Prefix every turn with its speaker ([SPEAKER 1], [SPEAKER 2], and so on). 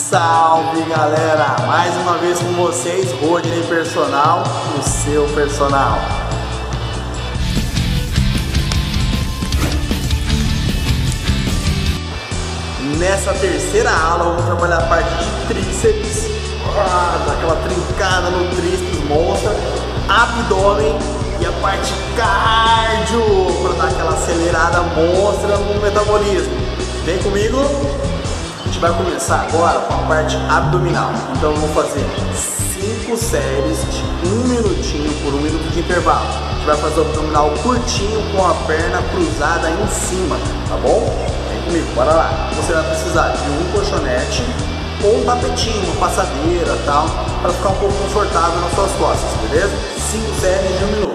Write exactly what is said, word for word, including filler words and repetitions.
[SPEAKER 1] Salve galera, mais uma vez com vocês, Rodney Personal, o seu personal. Nessa terceira aula vamos trabalhar a parte de tríceps, ah, daquela trincada no tríceps monstra, abdômen e a parte cardio para dar aquela acelerada monstra no metabolismo. Vem comigo. A gente vai começar agora com a parte abdominal. Então vamos fazer cinco séries de um minutinho por um minuto de intervalo. A gente vai fazer o abdominal curtinho com a perna cruzada em cima, tá bom? Vem comigo, bora lá. Você vai precisar de um colchonete ou um tapetinho, uma passadeira, tal, para ficar um pouco confortável nas suas costas, beleza? cinco séries de um minuto.